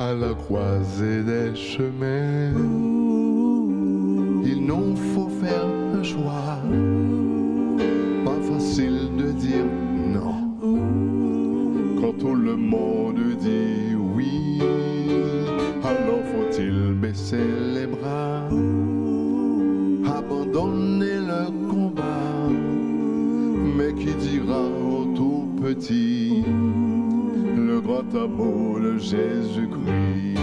à la croisée des chemins. Il nous faut faire un choix, pas facile de dire non. Quand tout le monde dit oui, alors faut-il baisser les bras, abandonner le combat. Mais qui dira au tout petit le grand amour de Jésus-Christ?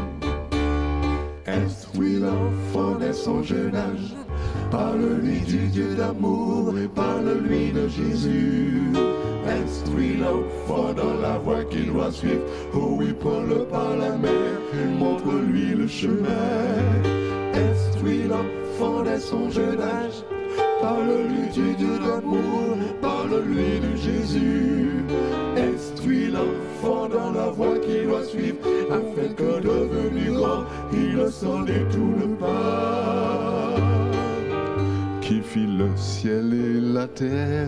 Instruis l'enfant dès son jeune âge, parle-lui du Dieu d'amour et parle-lui de Jésus. Instruis l'enfant dans la voie qu'il doit suivre, oh oui, prends-le par la main et montre-lui le chemin. Instruis l'enfant dès son jeune âge, parle-lui du Dieu d'amour, parle-lui de Jésus. Instruis l'enfant dans la voie qu'il doit suivre, afin que devenu grand, il ne s'en détourne pas. Qui fit le ciel et la terre,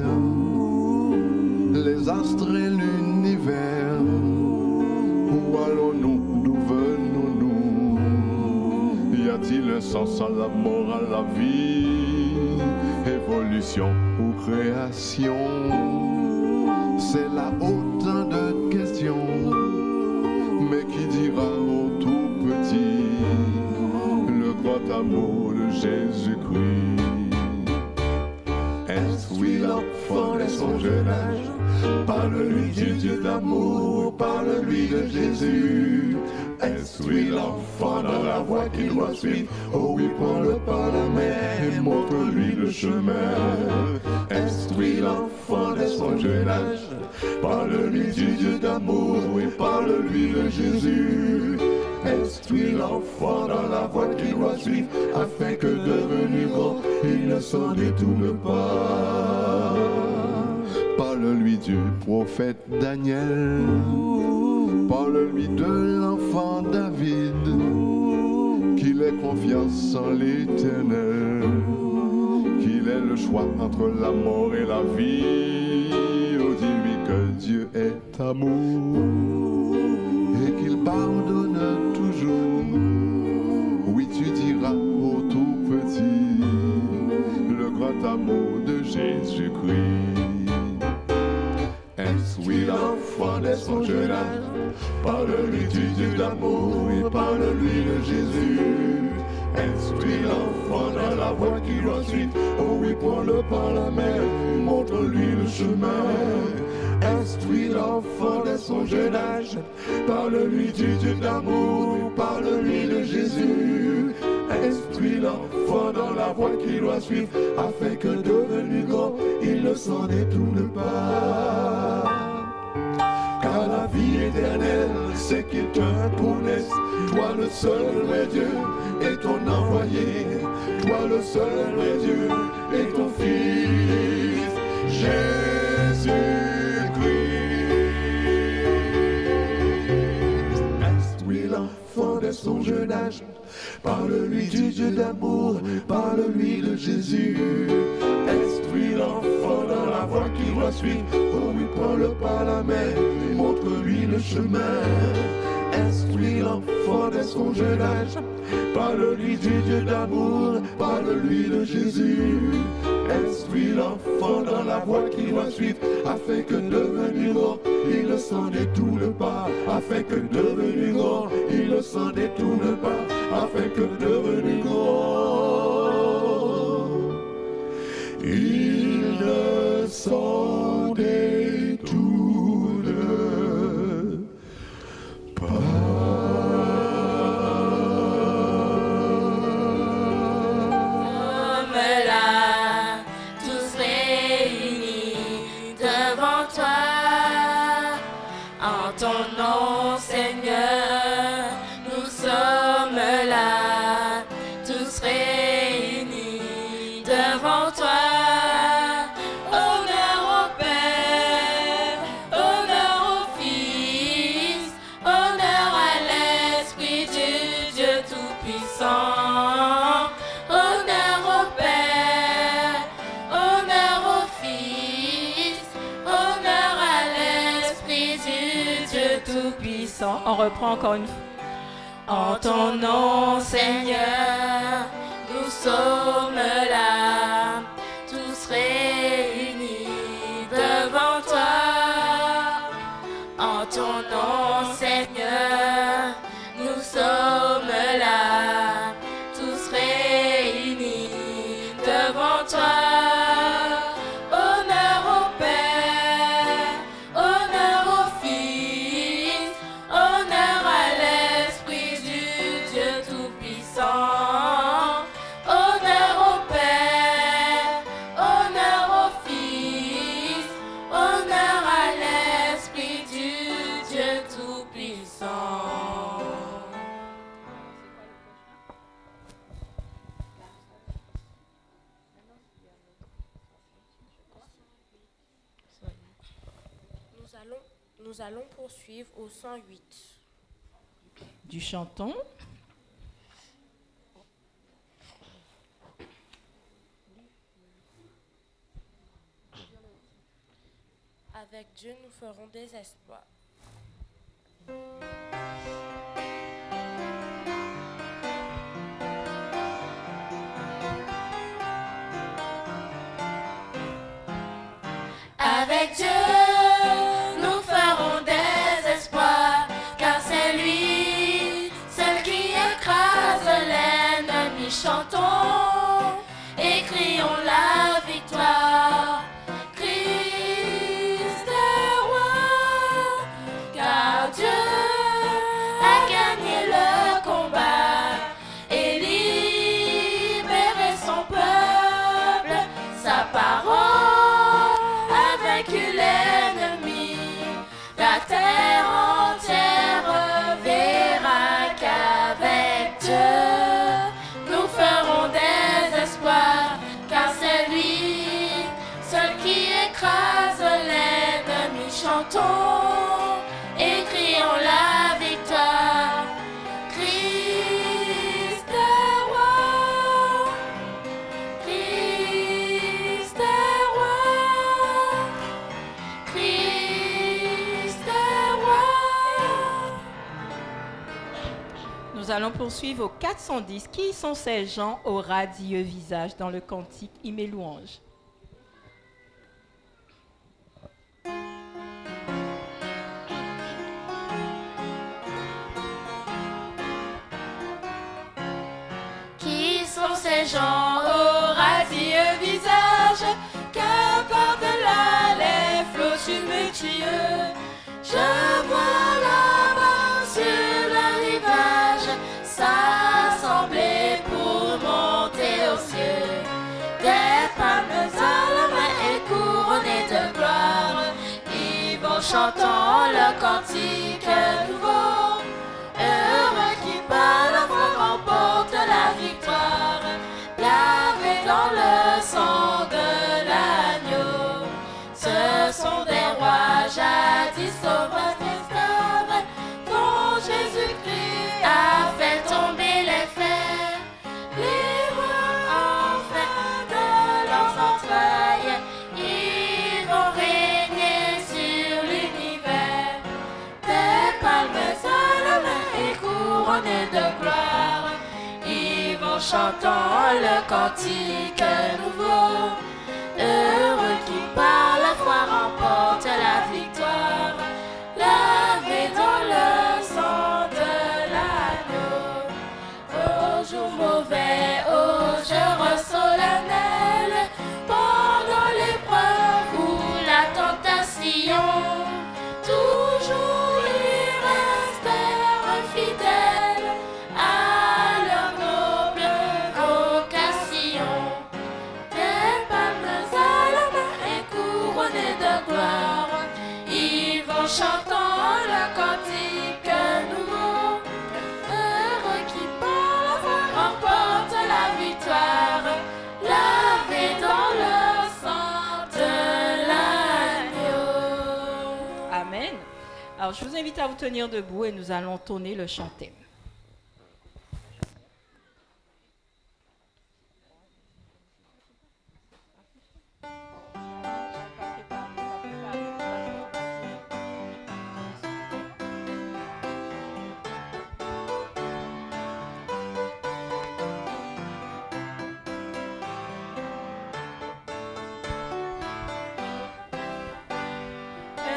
les astres et l'univers? Où allons-nous, d'où venons-nous? Y a-t-il un sens à la mort, à la vie? Évolution ou création? C'est là autant de questions. Mais qui dira au tout petit le grand amour de Jésus-Christ? Instruis l'enfant dès son jeune âge, parle-lui du Dieu d'amour, parle-lui de Jésus. Instruis l'enfant dans la voie qu'il doit suivre, oh oui, prends-le par la main et montre-lui le chemin. Instruis l'enfant dès son jeune âge, parle-lui du Dieu d'amour et parle-lui de Jésus. Instruis l'enfant dans la voie qu'il doit suivre, afin que devenu grand, il ne s'en détourne pas. Parle-lui du prophète Daniel, parle-lui de l'enfant David, qu'il ait confiance en l'Éternel, qu'il ait le choix entre la mort et la vie. Oh, dis-lui que Dieu est amour et qu'il pardonne toujours. Oui, tu diras au tout petit le grand amour de Jésus-Christ. Instruis l'enfant dès son jeune âge, parle-lui du Dieu d'amour et parle-lui de Jésus. Instruis l'enfant dans la voie qu'il doit suivre, oh oui, prends-le par la main, montre-lui le chemin. Instruis l'enfant dès son jeune âge, parle-lui du Dieu d'amour, parle-lui de Jésus. Instruis l'enfant dans la voie qu'il doit suivre, afin que devenu grand, il ne s'en détourne pas. Car la vie éternelle, c'est qu'il te connaisse, toi le seul vrai Dieu et ton envoyé, toi le seul vrai Dieu et ton Fils, Jésus-Christ. Instruis l'enfant dès son jeune âge, parle-lui du Dieu d'amour, parle-lui de Jésus. Instruis l'enfant dans la voie qu'il doit suivre, oh oui, prends-le par la main et montre-lui le chemin. Instruis l'enfant dès son jeune âge, parle-lui du Dieu d'amour, parle-lui de Jésus. Instruis l'enfant dans la voie qu'il doit suivre, afin que devenu grand, il ne s'en détourne pas. Afin que devenu grand, il ne s'en détourne pas. Afin que devenu grand, il ne s'en détourne pas. On reprend encore une fois. En ton nom, Seigneur, nous sommes là, tous réunis devant toi. En ton nom, Seigneur, nous sommes là, tous réunis devant toi. Honneur au Père, honneur au Fils, honneur à l'Esprit du Dieu Tout-Puissant. Honneur au Père, honneur au Fils, honneur à l'Esprit du Dieu Tout-Puissant. Nous allons poursuivre au 108. Du chanton. Avec Dieu, nous ferons des exploits. Avec Dieu, nous ferons des exploits, car c'est lui, seul qui écrase l'ennemi. Chantons et crions la victoire. Christ est roi, car Dieu a gagné le combat et libéré son peuple. Sa parole a vaincu l'ennemi. La terre entière verra qu'avec Dieu nous ferons des exploits, car c'est lui seul qui écrase l'ennemi. Chantons et crions la victoire. Christ est roi, Christ est roi, Christ est roi. Nous allons poursuivre au 410. Qui sont ces gens au radieux visage dans le cantique Hymne et louange? Qui sont ces gens au radieux visage, qu'importe là les flots tumultueux? Je vois là-bas sur le rivage s'assembler pour monter aux cieux. Des palmes à la main et couronnées de gloire, ils vont chantant le cantique nouveau. Heureux qui par la foi remporte la victoire, lavé dans le sang de l'agneau. Ce sont des rois jadis sauvages esclaves, dont Jésus-Christ a fait tomber les fers. Les rois enfin de leurs entrailles, ils vont régner sur l'univers. Des palmes à la main et couronnés de gloire, ils vont chantant le cantique nouveau. Heureux qui par la foi remporte la victoire, lavé dans le sang de l'agneau. Au jour mauvais, au jour solennel, pendant l'épreuve ou la tentation, toujours ils restèrent fidèles à leur noble vocation. Des palmes à la main et couronnées de gloire, ils vont chantant le cantique nouveau. Heureux qui par la foi remporte la victoire, lavé dans le sang de l'agneau. Amen. Alors, je vous invite à vous tenir debout et nous allons tourner le chanter.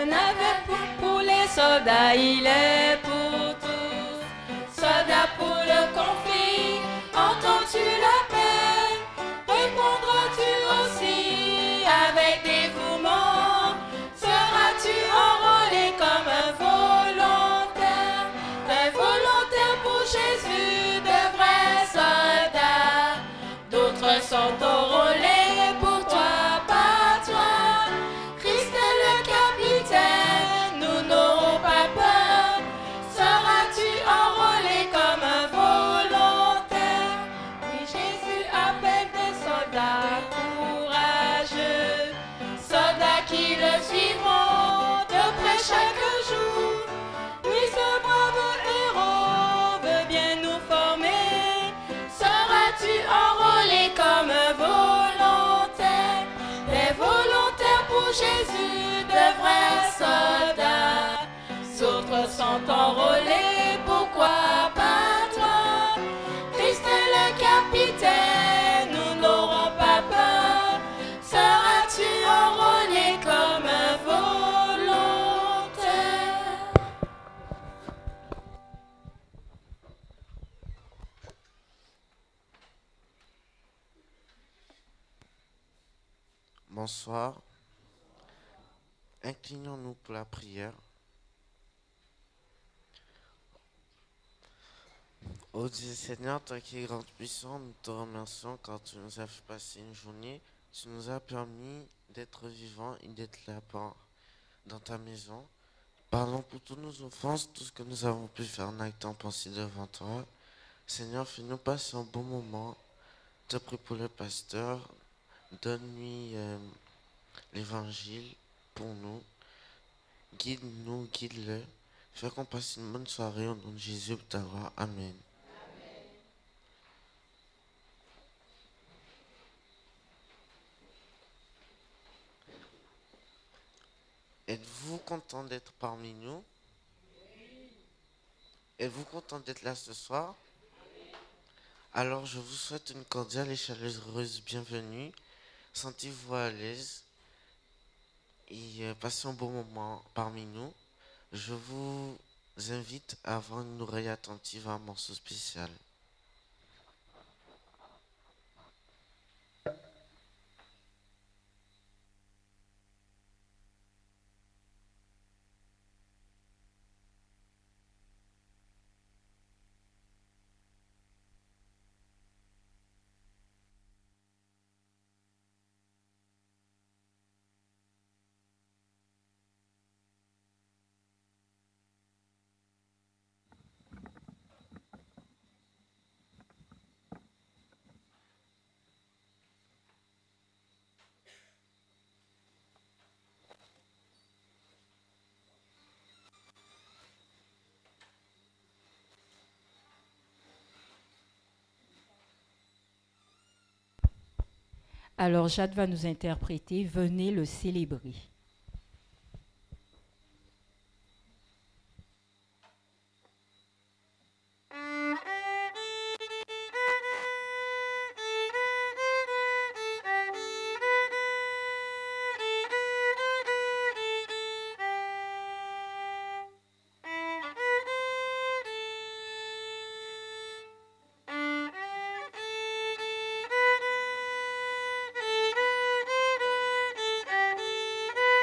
avait pour les soldats, il est pour tous. Soldats pour le conflit, entends-tu la paix? Répondras-tu aussi avec dévouement? Seras-tu enrôlé comme un volontaire? Un volontaire pour Jésus, de vrais soldats. D'autres sont enrôlés pour toi, pas toi. Christ est le capitaine, nous n'aurons pas peur. Seras-tu enrôlé comme un volontaire? Oui, Jésus appelle des soldats courageux, soldats qui le suivront de près chaque jour. Oui, ce brave héros veut bien nous former. Seras-tu enrôlé comme un volontaire? Des volontaires pour Jésus, de vrais soldats. D'autres sont enrôlés, pourquoi pas toi? Christ est le capitaine, nous n'aurons pas peur. Seras-tu enrôlé comme un volontaire? Bonsoir. Inclinons-nous pour la prière. Ô Dieu Seigneur, toi qui es grand puissant, nous te remercions car tu nous as fait passer une journée. Tu nous as permis d'être vivants et d'être là-bas dans ta maison. Pardon pour toutes nos offenses, tout ce que nous avons pu faire en acte en pensée devant toi. Seigneur, fais-nous passer un bon moment. Je te prie pour le pasteur. Donne-lui l'évangile pour nous. Guide-nous, guide-le. Fais qu'on passe une bonne soirée au nom de Jésus. Amen. Êtes-vous content d'être parmi nous? Êtes-vous content d'être là ce soir? Alors je vous souhaite une cordiale et chaleureuse bienvenue. Sentez-vous à l'aise et passez un bon moment parmi nous. Je vous invite à avoir une oreille attentive à un morceau spécial. Alors Jade va nous interpréter « Venez le célébrer ». Thank you.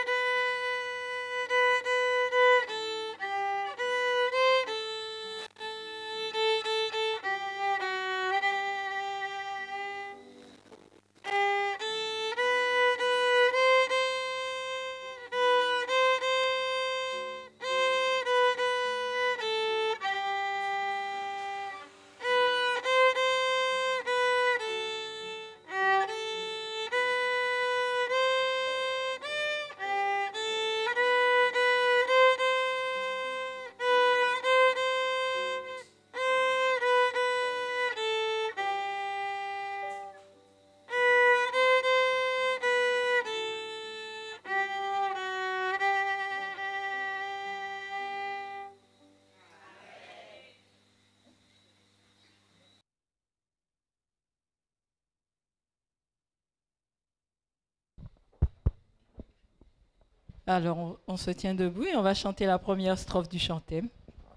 Alors, on se tient debout et on va chanter la première strophe du chantème.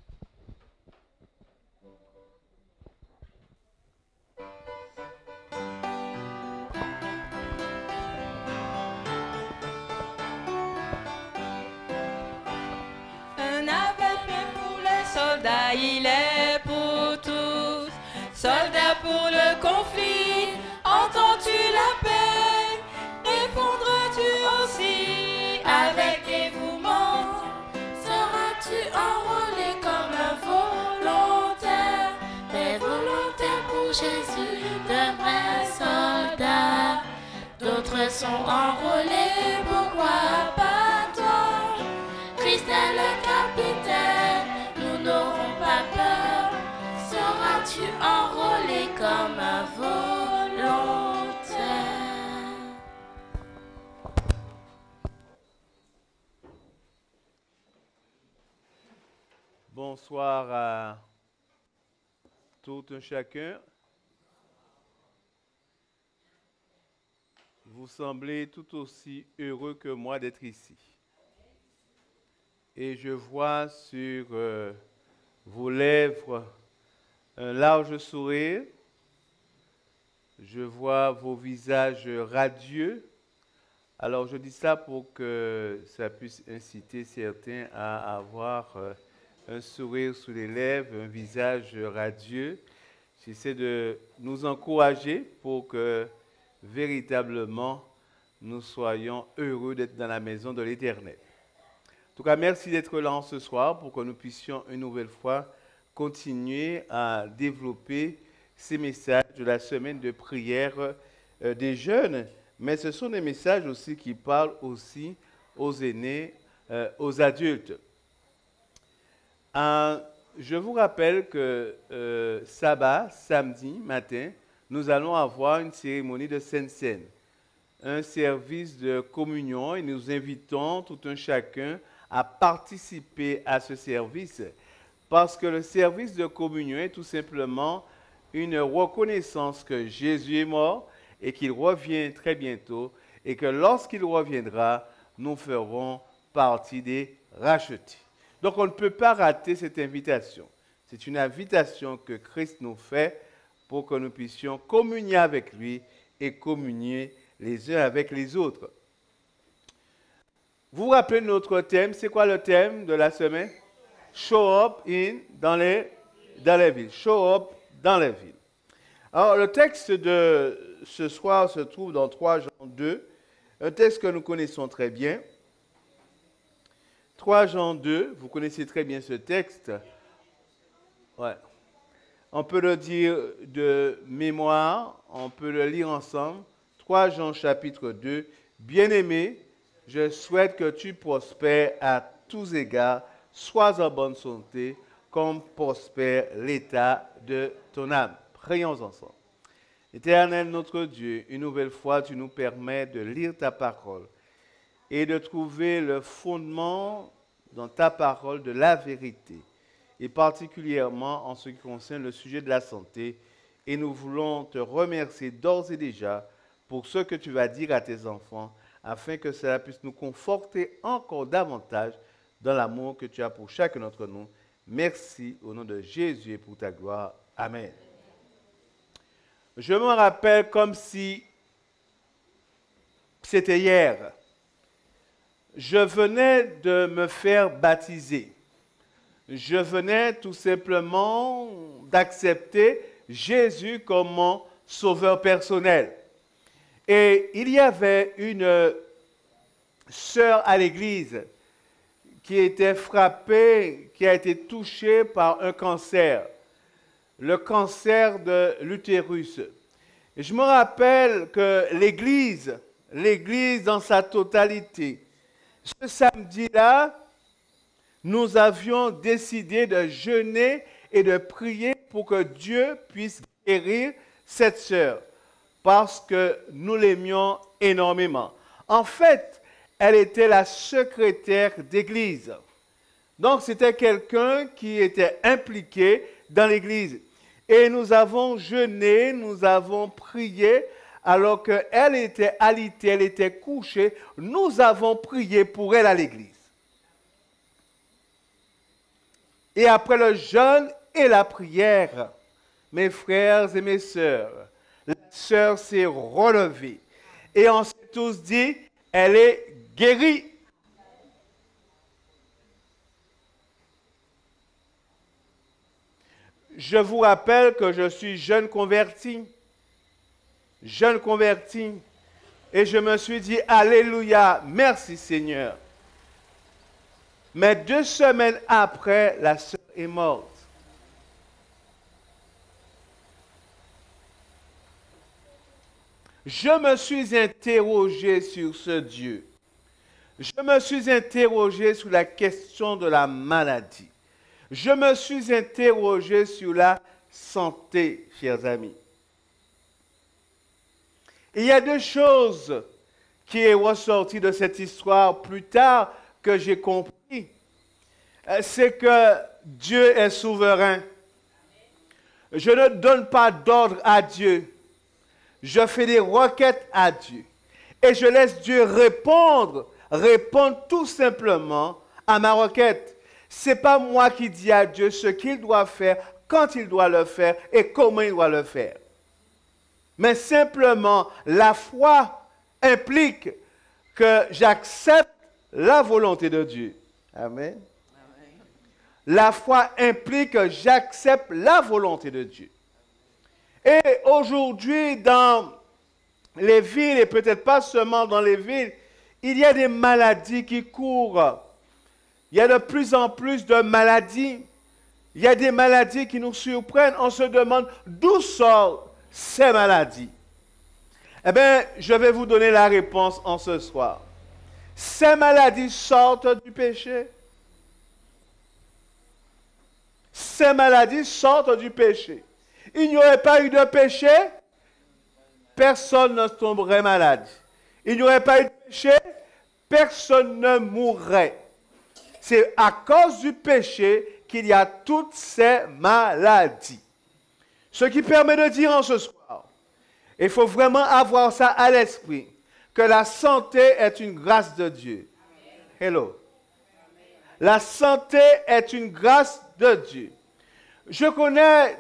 Un appel pour les soldats, il est pour tous. Soldats pour le conflit, entends-tu la paix? Répondras-tu aussi avec dévouement? Seras-tu enrôlé comme un volontaire, mais volontaire pour Jésus, de vrais soldats? D'autres sont enrôlés, pourquoi pas toi? Christ est le capitaine, nous n'aurons pas peur. Seras-tu enrôlé comme un volontaire? Bonsoir à tout un chacun. Vous semblez tout aussi heureux que moi d'être ici. Et je vois sur vos lèvres un large sourire. Je vois vos visages radieux. Alors je dis ça pour que ça puisse inciter certains à avoir un sourire sur les lèvres, un visage radieux. J'essaie de nous encourager pour que véritablement nous soyons heureux d'être dans la maison de l'Éternel. En tout cas, merci d'être là ce soir pour que nous puissions une nouvelle fois continuer à développer ces messages de la semaine de prière des jeunes, mais ce sont des messages aussi qui parlent aussi aux aînés, aux adultes. Je vous rappelle que samedi matin, nous allons avoir une cérémonie de Sainte Seine, un service de communion, et nous invitons tout un chacun à participer à ce service, parce que le service de communion est tout simplement une reconnaissance que Jésus est mort et qu'il revient très bientôt, et que lorsqu'il reviendra, nous ferons partie des rachetés. Donc on ne peut pas rater cette invitation. C'est une invitation que Christ nous fait pour que nous puissions communier avec lui et communier les uns avec les autres. Vous vous rappelez notre thème? C'est quoi le thème de la semaine? Show up dans les villes. Show up dans les villes. Alors le texte de ce soir se trouve dans 3 Jean 2, un texte que nous connaissons très bien. 3 Jean 2, vous connaissez très bien ce texte. Ouais. On peut le dire de mémoire, on peut le lire ensemble. 3 Jean chapitre 2. Bien-aimé, je souhaite que tu prospères à tous égards, sois en bonne santé, comme prospère l'état de ton âme. Prions ensemble. Éternel notre Dieu, une nouvelle fois, tu nous permets de lire ta parole et de trouver le fondement dans ta parole de la vérité, et particulièrement en ce qui concerne le sujet de la santé. Et nous voulons te remercier d'ores et déjà pour ce que tu vas dire à tes enfants, afin que cela puisse nous conforter encore davantage dans l'amour que tu as pour chacun d'entre nous. Merci au nom de Jésus et pour ta gloire. Amen. Je me rappelle comme si c'était hier. Je venais de me faire baptiser. Je venais tout simplement d'accepter Jésus comme mon sauveur personnel. Et il y avait une sœur à l'église qui était frappée, qui a été touchée par un cancer, le cancer de l'utérus. Et je me rappelle que l'église dans sa totalité, ce samedi-là, nous avions décidé de jeûner et de prier pour que Dieu puisse guérir cette sœur, parce que nous l'aimions énormément. En fait, elle était la secrétaire d'église. Donc, c'était quelqu'un qui était impliqué dans l'église. Et nous avons jeûné, nous avons prié alors qu'elle était alitée, elle était couchée, nous avons prié pour elle à l'église. Et après le jeûne et la prière, mes frères et mes sœurs, la sœur s'est relevée. Et on s'est tous dit, elle est guérie. Je vous rappelle que je suis jeune converti. Jeune converti. Et je me suis dit, alléluia, merci Seigneur. Mais 2 semaines après, la sœur est morte. Je me suis interrogé sur ce Dieu. Je me suis interrogé sur la question de la maladie. Je me suis interrogé sur la santé, chers amis. Il y a 2 choses qui est ressorties de cette histoire plus tard que j'ai compris. C'est que Dieu est souverain. Je ne donne pas d'ordre à Dieu. Je fais des requêtes à Dieu. Et je laisse Dieu répondre tout simplement à ma requête. Ce n'est pas moi qui dis à Dieu ce qu'il doit faire, quand il doit le faire et comment il doit le faire. Mais simplement, la foi implique que j'accepte la volonté de Dieu. Amen. La foi implique que j'accepte la volonté de Dieu. Et aujourd'hui, dans les villes, et peut-être pas seulement dans les villes, il y a des maladies qui courent. Il y a de plus en plus de maladies. Il y a des maladies qui nous surprennent. On se demande d'où sortent ces maladies. Eh bien, je vais vous donner la réponse en ce soir. Ces maladies sortent du péché. Ces maladies sortent du péché. Il n'y aurait pas eu de péché, personne ne tomberait malade. Il n'y aurait pas eu de péché, personne ne mourrait. C'est à cause du péché qu'il y a toutes ces maladies. Ce qui permet de dire en ce soir, il faut vraiment avoir ça à l'esprit, que la santé est une grâce de Dieu. Hello. La santé est une grâce de Dieu. Je connais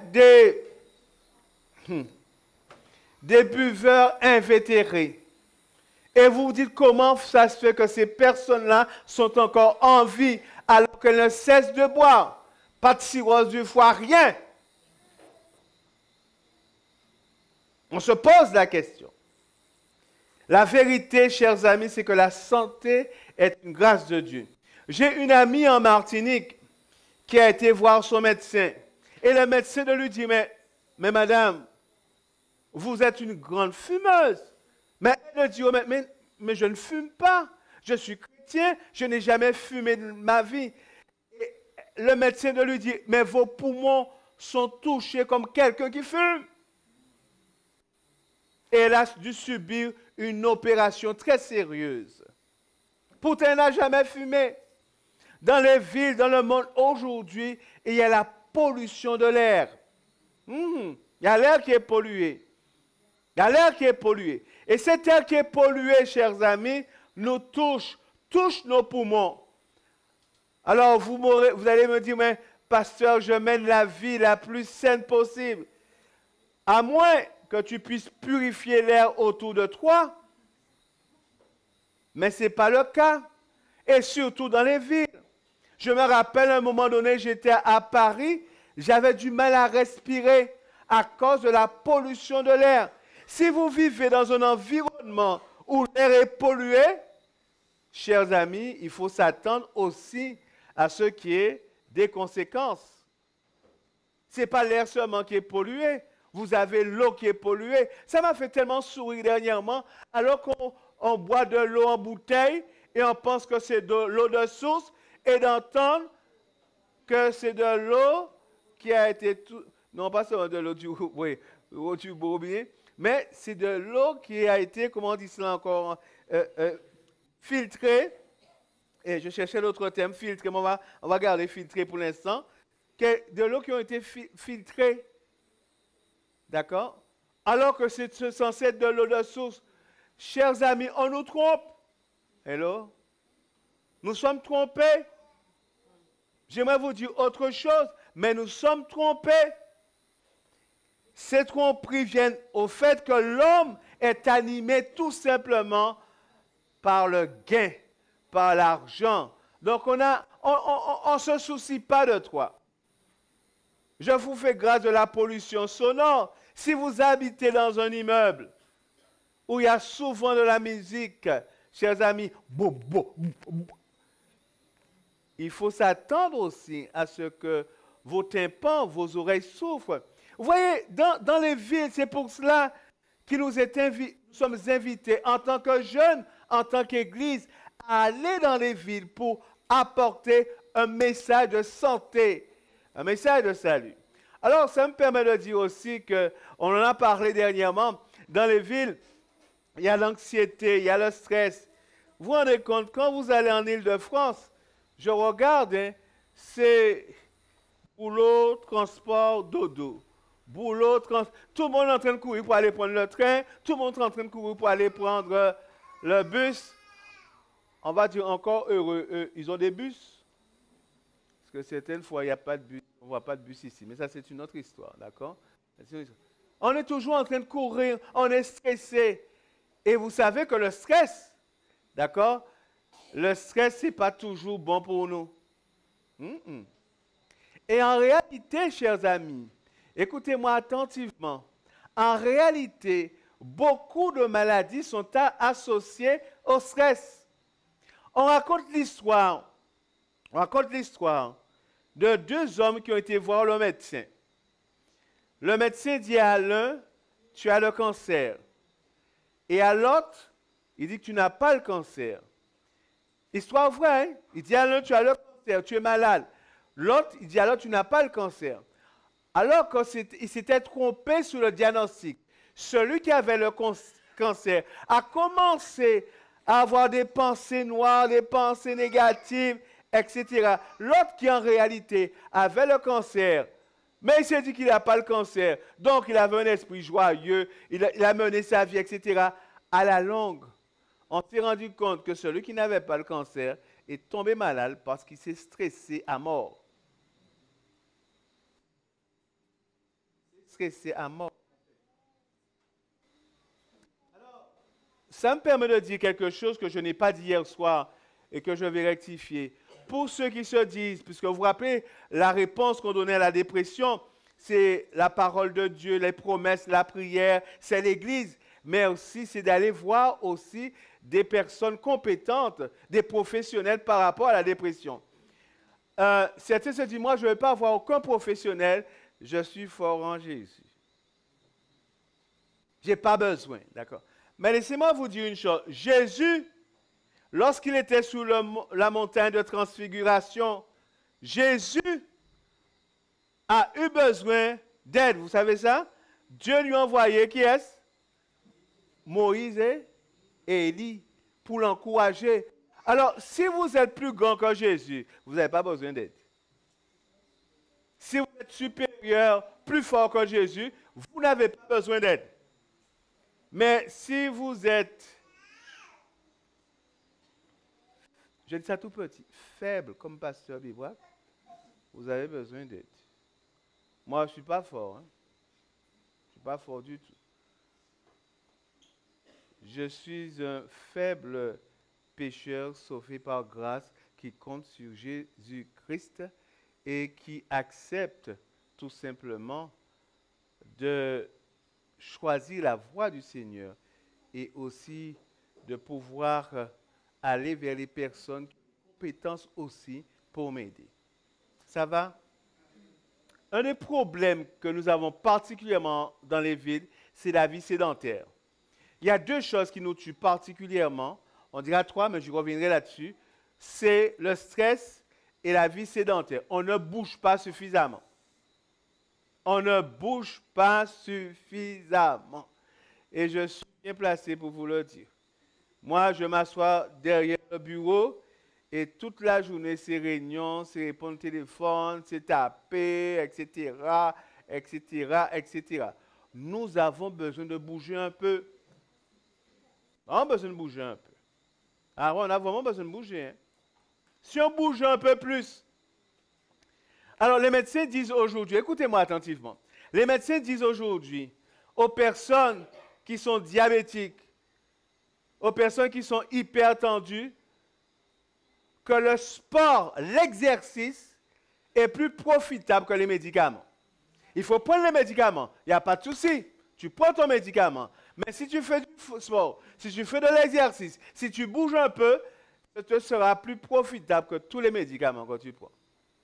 des buveurs invétérés. Et vous vous dites comment ça se fait que ces personnes-là sont encore en vie alors qu'elles ne cessent de boire. Pas de cirrhose du foie, rien. On se pose la question. La vérité, chers amis, c'est que la santé est une grâce de Dieu. J'ai une amie en Martinique qui a été voir son médecin. Et le médecin de lui dit, mais madame, vous êtes une grande fumeuse. Mais elle dit, oh, mais je ne fume pas. Je suis chrétien, je n'ai jamais fumé de ma vie. Et le médecin de lui dit, mais vos poumons sont touchés comme quelqu'un qui fume. Et elle a dû subir une opération très sérieuse. Pourtant, elle n'a jamais fumé. Dans les villes, dans le monde aujourd'hui, il y a la pollution de l'air. Il y a l'air qui est pollué. Il y a l'air qui est pollué. Et cet air qui est pollué, chers amis, nous touche nos poumons. Alors, vous allez me dire, mais pasteur, je mène la vie la plus saine possible. À moins que tu puisses purifier l'air autour de toi. Mais ce n'est pas le cas. Et surtout dans les villes. Je me rappelle, à un moment donné, j'étais à Paris, j'avais du mal à respirer à cause de la pollution de l'air. Si vous vivez dans un environnement où l'air est pollué, chers amis, il faut s'attendre aussi à ce qui est des conséquences. Ce n'est pas l'air seulement qui est pollué, vous avez l'eau qui est polluée. Ça m'a fait tellement sourire dernièrement, alors qu'on boit de l'eau en bouteille et on pense que c'est de l'eau de source, et d'entendre que c'est de l'eau qui a été... non, pas seulement de l'eau du robinet, mais c'est de l'eau qui a été, comment on dit cela encore, filtrée. Et je cherchais l'autre terme, filtrée, mais on va garder filtrée pour l'instant. De l'eau qui a été filtrée, d'accord, alors que c'est censé être de l'eau de source. Chers amis, on nous trompe. Hello? Nous sommes trompés. J'aimerais vous dire autre chose, mais nous sommes trompés. Ces tromperies viennent au fait que l'homme est animé tout simplement par le gain, par l'argent. Donc on ne se soucie pas de toi. Je vous fais grâce de la pollution sonore. Si vous habitez dans un immeuble où il y a souvent de la musique, chers amis, il faut s'attendre aussi à ce que vos tympans, vos oreilles souffrent. Vous voyez, dans les villes, c'est pour cela que nous sommes invités en tant que jeunes, en tant qu'Église, à aller dans les villes pour apporter un message de santé, un message de salut. Alors, ça me permet de dire aussi qu'on en a parlé dernièrement, dans les villes, il y a l'anxiété, il y a le stress. Vous vous rendez compte, quand vous allez en Île-de-France, je regarde, hein, c'est boulot, transport, dodo. Boulot, tout le monde est en train de courir pour aller prendre le train, tout le monde est en train de courir pour aller prendre le bus. On va dire encore heureux, ils ont des bus. Parce que certaines fois, il n'y a pas de bus, on ne voit pas de bus ici. Mais ça, c'est une autre histoire, d'accord? On est toujours en train de courir, on est stressé. Et vous savez que le stress, d'accord? Le stress, ce n'est pas toujours bon pour nous. Et en réalité, chers amis, écoutez-moi attentivement. En réalité, beaucoup de maladies sont associées au stress. On raconte l'histoire de deux hommes qui ont été voir le médecin. Le médecin dit à l'un, tu as le cancer. Et à l'autre, il dit que tu n'as pas le cancer. Histoire vraie, hein? Il dit à l'un, tu as le cancer, tu es malade. L'autre, il dit à l'autre, tu n'as pas le cancer. Alors qu'il s'était trompé sur le diagnostic. Celui qui avait le cancer a commencé à avoir des pensées noires, des pensées négatives, etc. L'autre qui en réalité avait le cancer, mais il s'est dit qu'il n'a pas le cancer. Donc il avait un esprit joyeux, il a mené sa vie, etc. À la longue, on s'est rendu compte que celui qui n'avait pas le cancer est tombé malade parce qu'il s'est stressé à mort. Stressé à mort. Alors, ça me permet de dire quelque chose que je n'ai pas dit hier soir et que je vais rectifier. Pour ceux qui se disent, puisque vous vous rappelez, la réponse qu'on donnait à la dépression, c'est la parole de Dieu, les promesses, la prière, c'est l'Église. Mais aussi, c'est d'aller voir aussi des personnes compétentes, des professionnels par rapport à la dépression. Certains se disent, moi, je ne vais pas avoir aucun professionnel, je suis fort en Jésus. Je n'ai pas besoin, d'accord? Mais laissez-moi vous dire une chose. Jésus, lorsqu'il était sur la montagne de transfiguration, Jésus a eu besoin d'aide. Vous savez ça? Dieu lui a envoyé, qui est-ce? Moïse et Élie, pour l'encourager. Alors, si vous êtes plus grand que Jésus, vous n'avez pas besoin d'aide. Si vous êtes supérieur, plus fort que Jésus, vous n'avez pas besoin d'aide. Mais si vous êtes, je dis ça tout petit, faible comme pasteur Bivouac, vous avez besoin d'aide. Moi, je ne suis pas fort. Hein? Je ne suis pas fort du tout. Je suis un faible pécheur sauvé par grâce qui compte sur Jésus-Christ et qui accepte tout simplement de choisir la voie du Seigneur et aussi de pouvoir aller vers les personnes qui ont compétences aussi pour m'aider. Ça va? Un des problèmes que nous avons particulièrement dans les villes, c'est la vie sédentaire. Il y a deux choses qui nous tuent particulièrement. On dira trois, mais je reviendrai là-dessus. C'est le stress et la vie sédentaire. On ne bouge pas suffisamment. On ne bouge pas suffisamment. Et je suis bien placé pour vous le dire. Moi, je m'assois derrière le bureau et toute la journée, c'est réunions, c'est répondre au téléphone, c'est taper, etc., etc., etc. nous avons besoin de bouger un peu. On a besoin de bouger un peu. Alors, on a vraiment besoin de bouger. Hein. Si on bouge un peu plus. Alors, les médecins disent aujourd'hui, écoutez-moi attentivement, les médecins disent aujourd'hui aux personnes qui sont diabétiques, aux personnes qui sont hypertendues, que le sport, l'exercice, est plus profitable que les médicaments. Il faut prendre les médicaments, il n'y a pas de souci. Tu prends ton médicament. Mais si tu fais du sport, si tu fais de l'exercice, si tu bouges un peu, ce te sera plus profitable que tous les médicaments que tu prends.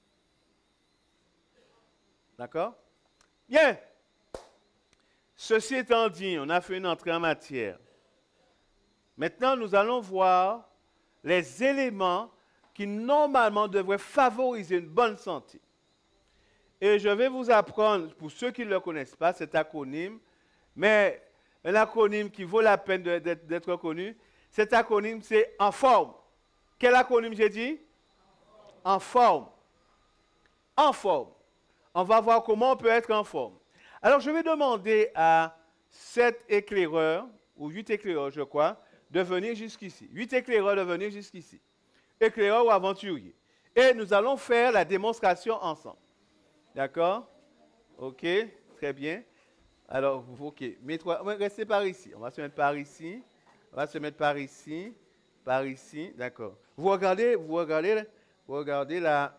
D'accord? Bien. Ceci étant dit, on a fait une entrée en matière. Maintenant, nous allons voir les éléments qui normalement devraient favoriser une bonne santé. Et je vais vous apprendre, pour ceux qui ne le connaissent pas, cet acronyme, mais un acronyme qui vaut la peine d'être connu. Cet acronyme, c'est en forme. Quel acronyme j'ai dit? En forme. En forme. On va voir comment on peut être en forme. Alors, je vais demander à 7 éclaireurs, ou 8 éclaireurs, je crois, de venir jusqu'ici. 8 éclaireurs de venir jusqu'ici. Éclaireurs ou aventuriers. Et nous allons faire la démonstration ensemble. D'accord? OK, très bien. Alors, OK, restez par ici. On va se mettre par ici. On va se mettre par ici. Par ici, d'accord. Vous regardez la...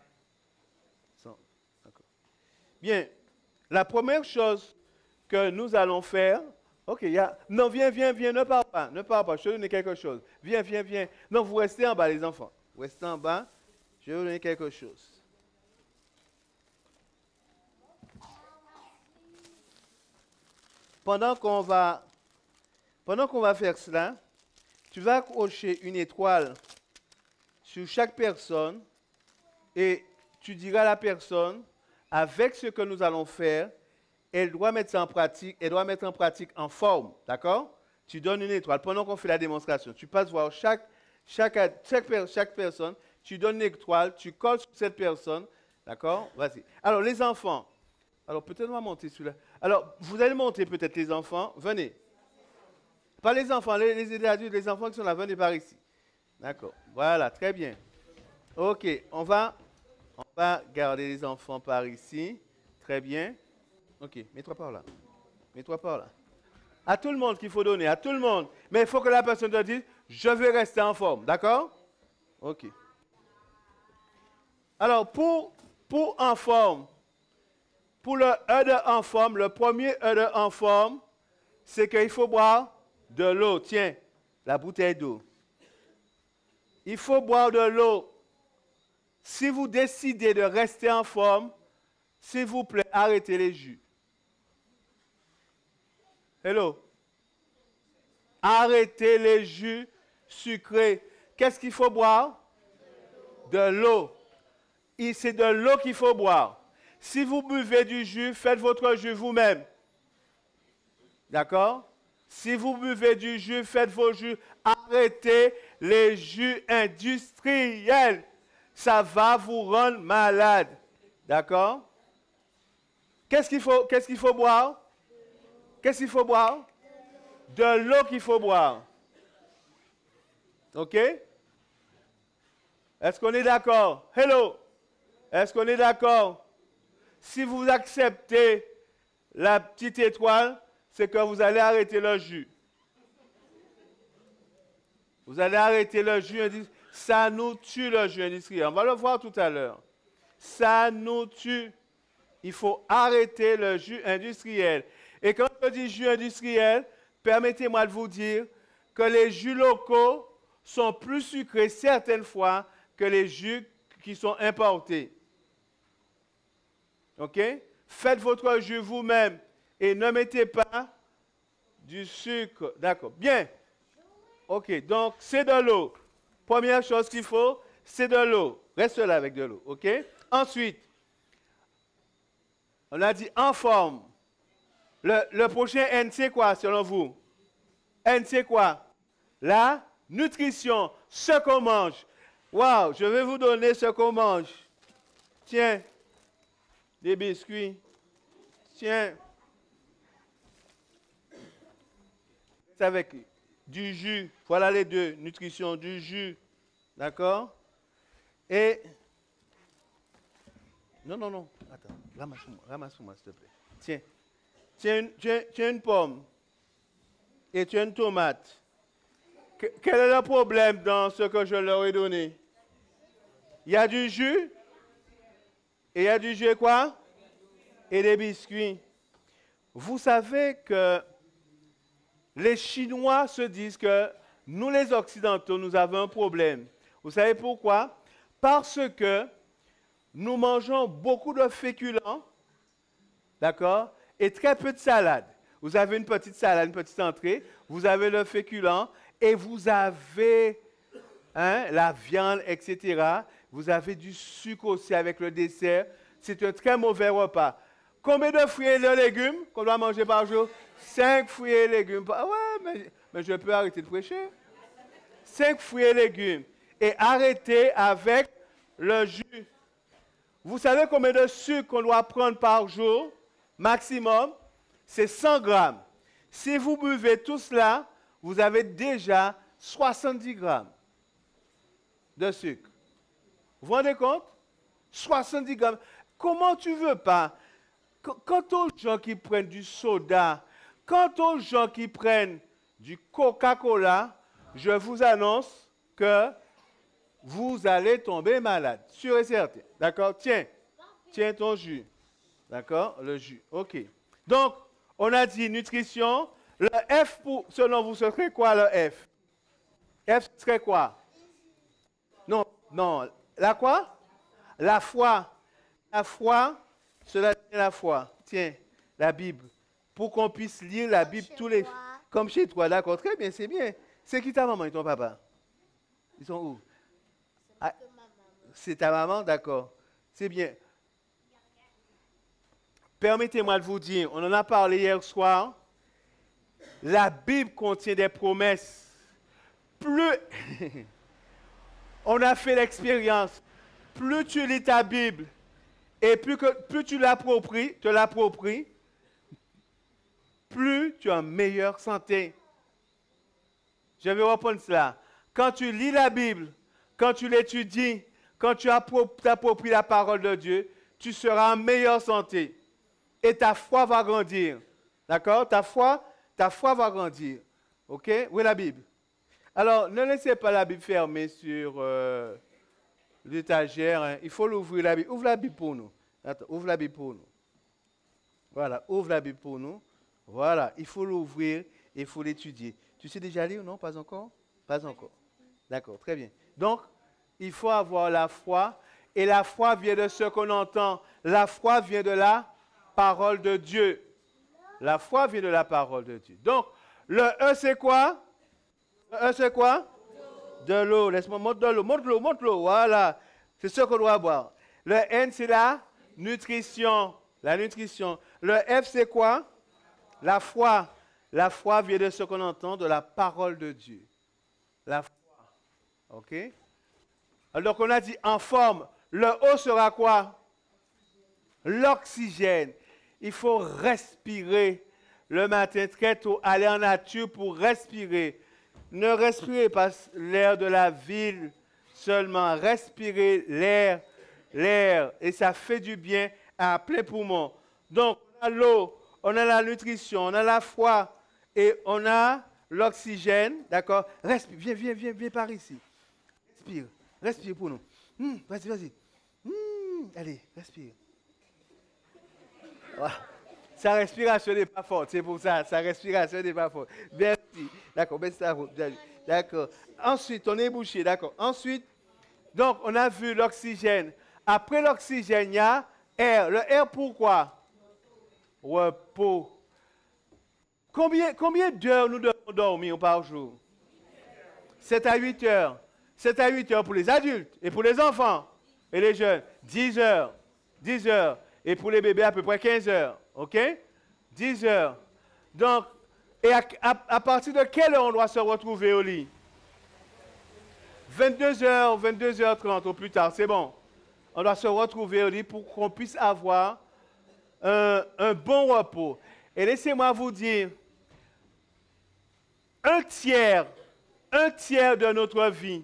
Bien, la première chose que nous allons faire... OK, non, viens, ne pars pas, je vais te donner quelque chose. Viens. Non, vous restez en bas, les enfants. Vous restez en bas, je vais vous donner quelque chose. Pendant qu'on va faire cela, tu vas accrocher une étoile sur chaque personne et tu diras à la personne, avec ce que nous allons faire, elle doit mettre ça en pratique, en forme, d'accord? Tu donnes une étoile. Pendant qu'on fait la démonstration, tu passes voir chaque personne, tu donnes une étoile, tu colles sur cette personne, d'accord? Vas-y. Alors, les enfants, alors peut-être on va monter celui-là. Alors, vous allez monter peut-être les enfants, venez. Pas les enfants, les adultes, les enfants qui sont là, venez par ici. D'accord, voilà, très bien. OK, on va garder les enfants par ici. Très bien. OK, mets-toi par là. À tout le monde qu'il faut donner, à tout le monde. Mais il faut que la personne te dise, je vais rester en forme, d'accord? OK. Alors, pour en forme, pour le E de en forme, le premier E de en forme, c'est qu'il faut boire de l'eau. Tiens, la bouteille d'eau. Il faut boire de l'eau. Si vous décidez de rester en forme, s'il vous plaît, arrêtez les jus. Hello? Arrêtez les jus sucrés. Qu'est-ce qu'il faut boire? De l'eau. C'est de l'eau qu'il faut boire. Si vous buvez du jus, faites votre jus vous-même. D'accord? Si vous buvez du jus, faites vos jus. Arrêtez les jus industriels. Ça va vous rendre malade. D'accord? Qu'est-ce qu'il faut boire? Qu'est-ce qu'il faut boire? De l'eau qu'il faut boire. OK? Est-ce qu'on est d'accord? Hello? Est-ce qu'on est d'accord? Si vous acceptez la petite étoile, c'est que vous allez arrêter le jus. Vous allez arrêter le jus industriel. Ça nous tue le jus industriel. On va le voir tout à l'heure. Ça nous tue. Il faut arrêter le jus industriel. Et quand je dis jus industriel, permettez-moi de vous dire que les jus locaux sont plus sucrés certaines fois que les jus qui sont importés. OK? Faites votre jus vous-même et ne mettez pas du sucre. D'accord. Bien. OK. Donc, c'est de l'eau. Première chose qu'il faut, c'est de l'eau. Reste là avec de l'eau. OK? Ensuite, on a dit en forme. Le prochain N, c'est quoi selon vous? N, c'est quoi? La nutrition. Ce qu'on mange. Wow, je vais vous donner ce qu'on mange. Tiens, des biscuits. Tiens. avec du jus. Voilà les deux. Nutrition, du jus. D'accord? Et... Non. Attends. Ramasse-moi, s'il te plaît. Tiens. Tu as une pomme. Et tu as une tomate. Quel est le problème dans ce que je leur ai donné? Il y a du jus. Et il y a du jus et quoi? Et des biscuits. Vous savez que les Chinois se disent que nous, les Occidentaux, nous avons un problème. Vous savez pourquoi? Parce que nous mangeons beaucoup de féculents, d'accord? Et très peu de salade. Vous avez une petite salade, une petite entrée, vous avez le féculent et vous avez la viande, etc. Vous avez du sucre aussi avec le dessert. C'est un très mauvais repas. Combien de fruits et de légumes qu'on doit manger par jour? 5 fruits et légumes. Ah ouais, mais je peux arrêter de prêcher. 5 fruits et légumes. Et arrêter avec le jus. Vous savez combien de sucre qu'on doit prendre par jour? Maximum, c'est 100 grammes. Si vous buvez tout cela, vous avez déjà 70 grammes de sucre. Vous vous rendez compte? 70 grammes. Comment tu veux pas? Quant aux gens qui prennent du soda, quant aux gens qui prennent du Coca-Cola, je vous annonce que vous allez tomber malade, sûr et certain. D'accord? Tiens ton jus. D'accord? Le jus. OK. Donc, on a dit nutrition. Le F, selon vous, ce serait quoi le F? F, ce serait quoi? Non. La quoi? La foi. La foi, cela tient la foi. Tiens, la Bible. Pour qu'on puisse lire la Bible tous les... Comme chez toi, d'accord? Très bien, c'est bien. C'est qui ta maman et ton papa? Ils sont où? C'est ta maman, d'accord. C'est bien. Permettez-moi de vous dire, on en a parlé hier soir, la Bible contient des promesses. Plus on a fait l'expérience, plus tu lis ta Bible et plus tu te l'appropries, plus tu es en meilleure santé. Je vais reprendre cela. Quand tu lis la Bible, quand tu l'étudies, quand tu t'appropries la parole de Dieu, tu seras en meilleure santé. Et ta foi va grandir. D'accord? Ta foi va grandir. OK? Où est la Bible? Alors, ne laissez pas la Bible fermée sur l'étagère. Hein. Il faut l'ouvrir, la Bible. Ouvre la Bible pour nous. Attends, ouvre la Bible pour nous. Voilà, ouvre la Bible pour nous. Voilà, il faut l'ouvrir et il faut l'étudier. Tu sais déjà lire ou non? Pas encore? Pas encore. D'accord, très bien. Donc, il faut avoir la foi. Et la foi vient de ce qu'on entend. La foi vient de la parole de Dieu. La foi vient de la parole de Dieu. Donc, le E, c'est quoi? Le E, c'est quoi? De l'eau. Laisse-moi montrer de l'eau. Montre l'eau. Voilà. C'est ce qu'on doit boire. Le N, c'est la nutrition. La nutrition. Le F, c'est quoi? La foi. La foi vient de ce qu'on entend, de la parole de Dieu. La foi. OK? Alors qu'on a dit en forme. Le O sera quoi? L'oxygène. Il faut respirer le matin très tôt, aller en nature pour respirer. Ne respirez pas l'air de la ville seulement. Respirez l'air. Et ça fait du bien à plein poumon. Donc, on a l'eau, on a la nutrition, on a la foi et on a l'oxygène. D'accord? Respire, viens par ici. Respire pour nous. Vas-y. Allez, respire. Voilà. Sa respiration n'est pas forte, c'est pour ça. Sa respiration n'est pas forte. Merci. D'accord, baisse ta route. D'accord. Ensuite, on est bouché. D'accord. Ensuite, donc, on a vu l'oxygène. Après l'oxygène, il y a air. Le air, pourquoi? Repos. Combien d'heures nous devons dormir par jour? 7 à 8 heures. 7 à 8 heures pour les adultes et pour les enfants et les jeunes. 10 heures. 10 heures. Et pour les bébés, à peu près 15 heures. OK? 10 heures. Donc, et à partir de quelle heure on doit se retrouver au lit? 22 heures, 22h30 au plus tard, c'est bon. On doit se retrouver au lit pour qu'on puisse avoir un bon repos. Et laissez-moi vous dire, un tiers de notre vie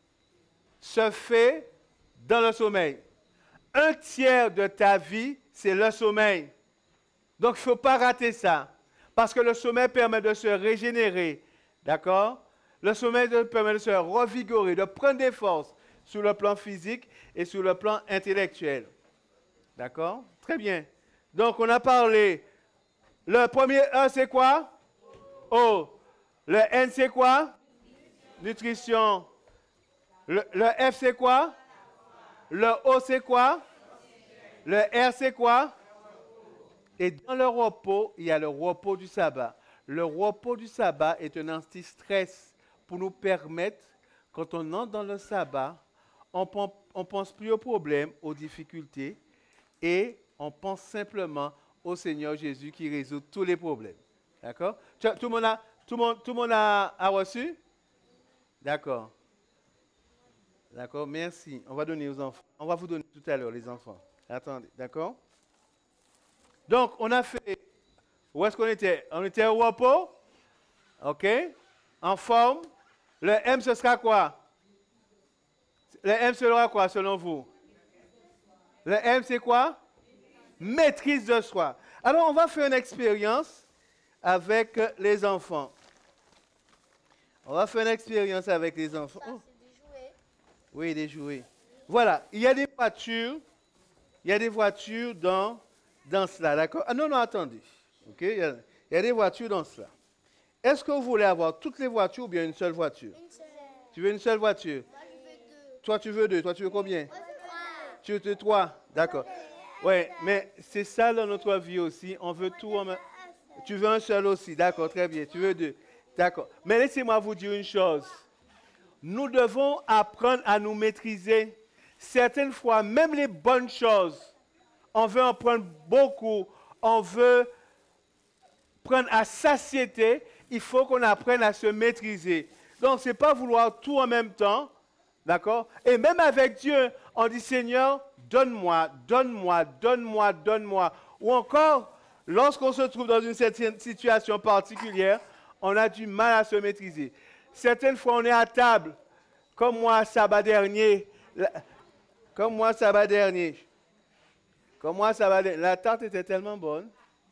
se fait dans le sommeil. Un tiers de ta vie, c'est le sommeil. Donc, il ne faut pas rater ça. Parce que le sommeil permet de se régénérer. D'accord? Le sommeil permet de se revigorer, de prendre des forces sur le plan physique et sur le plan intellectuel. D'accord? Très bien. Donc, on a parlé. Le premier E, c'est quoi? O. Le N, c'est quoi? Nutrition. Le F, c'est quoi? Le O, c'est quoi? Le R, c'est quoi? Et dans le repos, il y a le repos du sabbat. Le repos du sabbat est un anti-stress pour nous permettre, quand on entre dans le sabbat, on ne pense plus aux problèmes, aux difficultés, et on pense simplement au Seigneur Jésus qui résout tous les problèmes. D'accord? Tout le monde a reçu? D'accord. D'accord, merci. On va donner aux enfants. On va vous donner tout à l'heure, les enfants. Attendez, d'accord? Donc, on a fait... Où est-ce qu'on était? On était au repos. OK? En forme. Le M, ce sera quoi? Le M sera quoi, selon vous? Le M, c'est quoi? Maîtrise de soi. Alors, on va faire une expérience avec les enfants. On va faire une expérience avec les enfants. Oh. Oui, des jouets. Voilà, il y a des voitures. Il y a des voitures dans cela, d'accord? Ah non, attendez. OK? Il y a des voitures dans cela. Est-ce que vous voulez avoir toutes les voitures ou bien une seule voiture? Une seule. Tu veux une seule voiture? Moi, je veux deux. Toi, tu veux deux. Toi, tu veux combien? Moi, je veux trois. Tu veux trois? D'accord. Oui, mais c'est ça dans notre vie aussi. On veut tout en même. Tu veux un seul aussi? D'accord, très bien. Tu veux deux? D'accord. Mais laissez-moi vous dire une chose. Nous devons apprendre à nous maîtriser. Certaines fois, même les bonnes choses, on veut en prendre beaucoup. On veut prendre à satiété. Il faut qu'on apprenne à se maîtriser. Donc, ce n'est pas vouloir tout en même temps. D'accord? Et même avec Dieu, on dit, Seigneur, donne-moi, donne-moi, donne-moi, donne-moi. Ou encore, lorsqu'on se trouve dans une certaine situation particulière, on a du mal à se maîtriser. Certaines fois, on est à table, comme moi, sabbat dernier. La tarte était tellement bonne.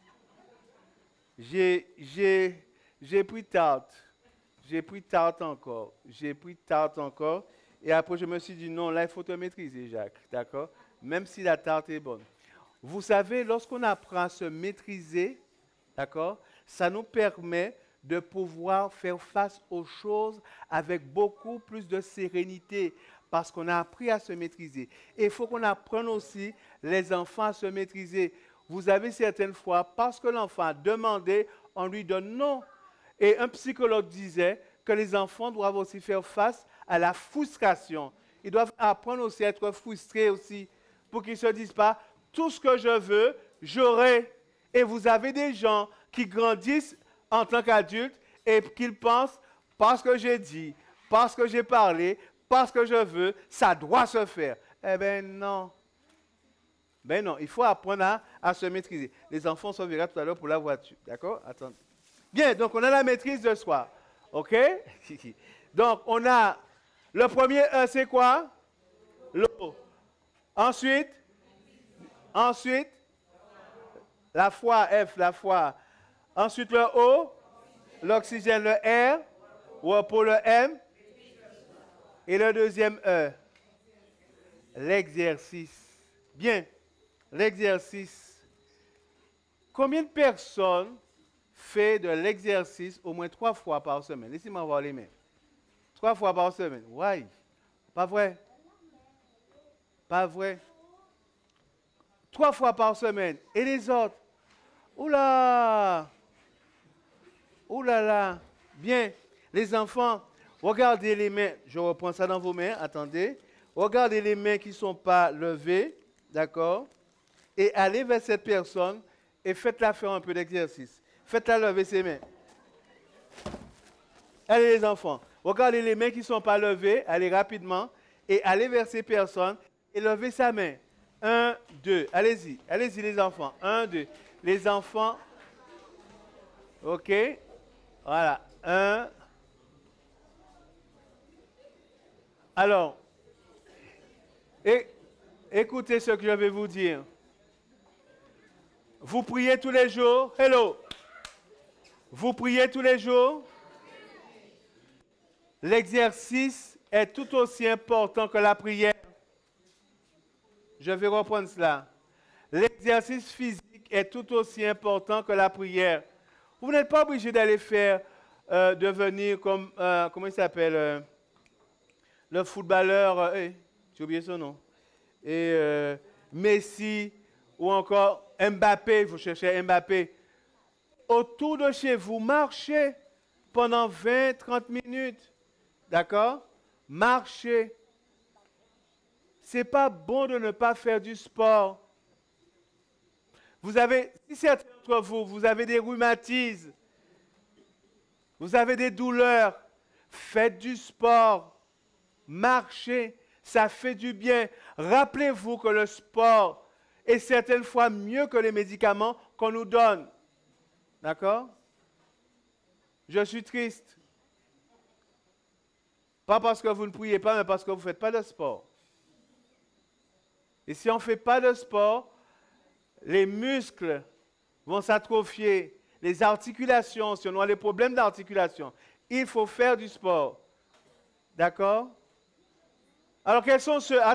J'ai pris tarte. J'ai pris tarte encore. Et après, je me suis dit, non, là, il faut te maîtriser, Jacques. D'accord? Même si la tarte est bonne. Vous savez, lorsqu'on apprend à se maîtriser, d'accord, ça nous permet de pouvoir faire face aux choses avec beaucoup plus de sérénité parce qu'on a appris à se maîtriser. Et il faut qu'on apprenne aussi les enfants à se maîtriser. Vous avez certaines fois, parce que l'enfant a demandé, on lui donne non. Et un psychologue disait que les enfants doivent aussi faire face à la frustration. Ils doivent apprendre aussi à être frustrés aussi pour qu'ils ne se disent pas tout ce que je veux, j'aurai. Et vous avez des gens qui grandissent en tant qu'adultes et qu'ils pensent parce que j'ai dit, parce que j'ai parlé, parce que je veux, ça doit se faire. Eh bien non. Ben non, il faut apprendre à se maîtriser. Les enfants se verront tout à l'heure pour la voiture. D'accord? Attendez. Bien, donc on a la maîtrise de soi. OK? Donc on a le premier E, c'est quoi? L'eau. Ensuite, la foi, F, la foi. Ensuite, le O, l'oxygène, le R, repos, le M. Et le deuxième E, l'exercice. Bien, l'exercice. Combien de personnes fait de l'exercice au moins 3 fois par semaine? Laissez-moi voir les mains. 3 fois par semaine. Ouais. Pas vrai? Pas vrai? 3 fois par semaine. Et les autres? Oula! Oula là! Bien. Les enfants, regardez les mains. Je reprends ça dans vos mains. Attendez. Regardez les mains qui ne sont pas levées. D'accord? Et allez vers cette personne et faites-la faire un peu d'exercice. Faites-la lever ses mains. Allez les enfants. Regardez les mains qui ne sont pas levées. Allez rapidement. Et allez vers ces personnes et levez sa main. 1, 2. Allez-y. Allez-y les enfants. 1, 2. Les enfants. OK. Voilà. 1, Alors, écoutez ce que je vais vous dire. Vous priez tous les jours? Hello. Vous priez tous les jours? L'exercice est tout aussi important que la prière. Je vais reprendre cela. L'exercice physique est tout aussi important que la prière. Vous n'êtes pas obligé d'aller faire, devenir comme, comment il s'appelle, le footballeur, j'ai oublié son nom, et Messi, ou encore Mbappé, vous cherchez Mbappé. Autour de chez vous, marchez pendant 20-30 minutes. D'accord? Marchez. Ce n'est pas bon de ne pas faire du sport. Vous avez, si certains d'entre vous, vous avez des rhumatismes, vous avez des douleurs, faites du sport, marchez, ça fait du bien. Rappelez-vous que le sport est certaines fois mieux que les médicaments qu'on nous donne. D'accord? Je suis triste. Pas parce que vous ne priez pas, mais parce que vous ne faites pas de sport. Et si on ne fait pas de sport, les muscles vont s'atrophier, les articulations, si on a des problèmes d'articulation, il faut faire du sport. D'accord? Alors, quels sont ceux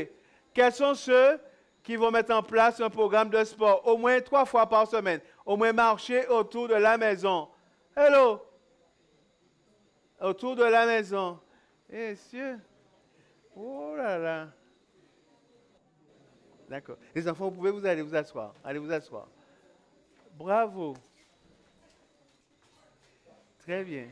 qui vont mettre en place un programme de sport au moins 3 fois par semaine, au moins marcher autour de la maison? Hello? Autour de la maison. Messieurs, oh là là. D'accord. Les enfants, vous pouvez aller vous asseoir. Allez vous asseoir. Bravo. Très bien.